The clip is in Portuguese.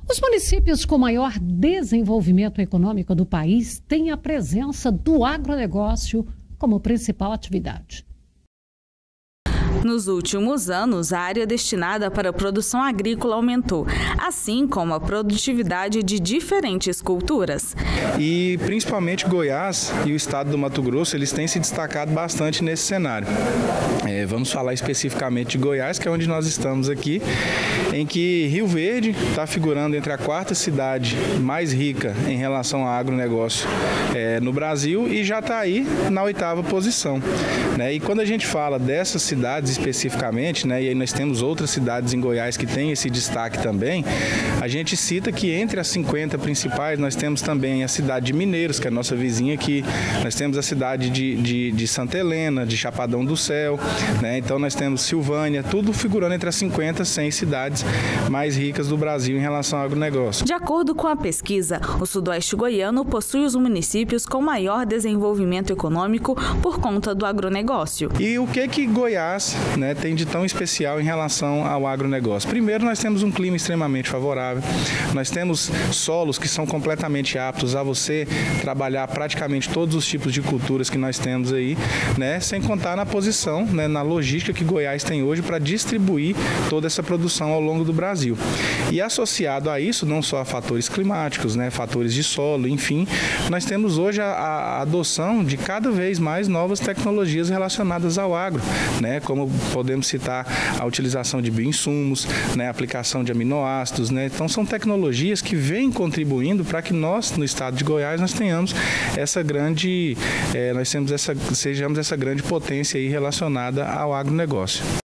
Os municípios com maior desenvolvimento econômico do país têm a presença do agronegócio como principal atividade. Nos últimos anos, a área destinada para a produção agrícola aumentou, assim como a produtividade de diferentes culturas. E principalmente Goiás e o estado do Mato Grosso, eles têm se destacado bastante nesse cenário. Vamos falar especificamente de Goiás, que é onde nós estamos aqui, em que Rio Verde está figurando entre a quarta cidade mais rica em relação ao agronegócio no Brasil e já está aí na 8ª posição. E quando a gente fala dessas cidades especificamente, e aí nós temos outras cidades em Goiás que têm esse destaque também, a gente cita que entre as 50 principais nós temos também a cidade de Mineiros, que é a nossa vizinha aqui, nós temos a cidade de Santa Helena, de Chapadão do Céu, então nós temos Silvânia, tudo figurando entre as 50, 100 cidades mais ricas do Brasil em relação ao agronegócio. De acordo com a pesquisa, o sudoeste goiano possui os municípios com maior desenvolvimento econômico por conta do agronegócio. E o que Goiás tem de tão especial em relação ao agronegócio? Primeiro, nós temos um clima extremamente favorável, nós temos solos que são completamente aptos a você trabalhar praticamente todos os tipos de culturas que nós temos aí, sem contar na posição, na logística que Goiás tem hoje para distribuir toda essa produção ao longo do Brasil. E associado a isso, não só a fatores climáticos, fatores de solo, enfim, nós temos hoje a adoção de cada vez mais novas tecnologias relacionadas ao agro, como podemos citar a utilização de bioinsumos, a aplicação de aminoácidos, Então são tecnologias que vêm contribuindo para que nós, no estado de Goiás, nós tenhamos sejamos essa grande potência aí relacionada ao agronegócio.